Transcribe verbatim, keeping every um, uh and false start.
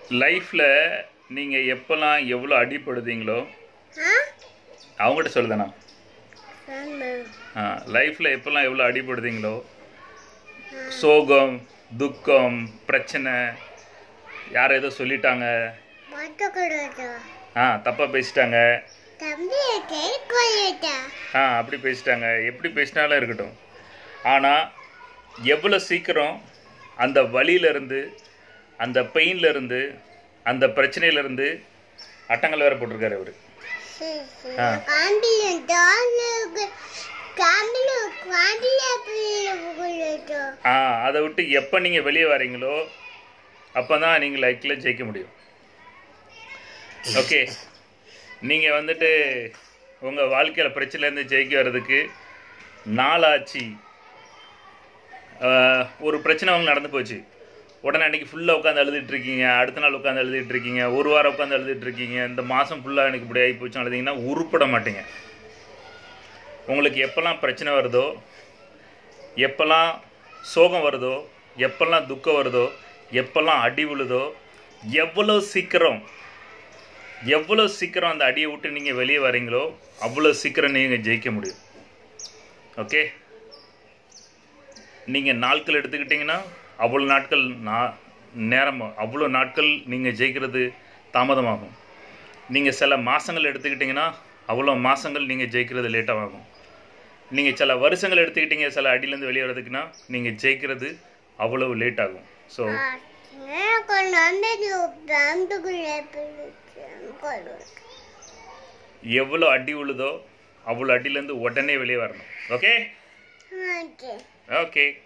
லைஃப்பில் நீங்கள் எப்போல்லாம் எவ்வளோ அடிப்படுதீங்களோ அவங்ககிட்ட சொல்லுதாண்ணா ஆ லைஃப்பில் எப்போல்லாம் எவ்வளோ அடிப்படுதீங்களோ சோகம் துக்கம் பிரச்சனை யார் ஏதோ சொல்லிட்டாங்க ஆ தப்பாக பேசிட்டாங்க ஆ அப்படி பேசிட்டாங்க எப்படி பேசினாலும் இருக்கட்டும் ஆனால் எவ்வளோ சீக்கிரம் அந்த வலியிலேருந்து அந்த பெயின்லேருந்து அந்த பிரச்சனையிலேருந்து அட்டங்கள் வேறு போட்டிருக்காரு அவர் ஆ அதை விட்டு எப்போ நீங்கள் வெளியே வரீங்களோ அப்போ தான் நீங்கள் லைஃப்பில் ஜெயிக்க முடியும். ஓகே, நீங்கள் வந்துட்டு உங்கள் வாழ்க்கையில் பிரச்சனைலேருந்து ஜெயிக்க வர்றதுக்கு நாளாச்சு. ஒரு பிரச்சனை அவங்க நடந்து போச்சு, உடனே அன்றைக்கி ஃபுல்லாக உட்காந்து அழுதுகிட்ருக்கீங்க, அடுத்த நாள் உட்காந்து அழுதுகிட்ருக்கீங்க, ஒரு வாரம் உட்காந்து அழுதுகிட்ருக்கீங்க, இந்த மாதம் ஃபுல்லாக எனக்கு இப்படி ஆகி போச்சுன்னு அழுதிங்கன்னா உருப்பட மாட்டீங்க. உங்களுக்கு எப்போல்லாம் பிரச்சனை வருதோ, எப்போல்லாம் சோகம் வருதோ, எப்போல்லாம் துக்கம் வருதோ, எப்போல்லாம் அடி விழுதோ, எவ்வளோ சீக்கிரம் எவ்வளோ சீக்கிரம் அந்த அடியை விட்டு நீங்கள் வெளியே வரீங்களோ அவ்வளோ சீக்கிரம் நீங்கள் ஜெயிக்க முடியும். ஓகே, நீங்கள் நாட்கள் எடுத்துக்கிட்டிங்கன்னா அவ்வளோ நாட்கள் நான் நேரம் அவ்வளோ நாட்கள் நீங்கள் ஜெயிக்கிறது தாமதமாகும். நீங்கள் சில மாதங்கள் எடுத்துக்கிட்டிங்கன்னா அவ்வளோ மாதங்கள் நீங்கள் ஜெயிக்கிறது லேட்டாக ஆகும். நீங்கள் சில வருஷங்கள் எடுத்துக்கிட்டீங்க சில அடியிலேருந்து வெளியே வர்றதுக்குன்னா நீங்கள் ஜெயிக்கிறது அவ்வளவு லேட் ஆகும். ஸோ எவ்வளோ அடி உழுதோ அவ்வளோ அடியிலேருந்து உடனே வெளியே வரணும். Okay okay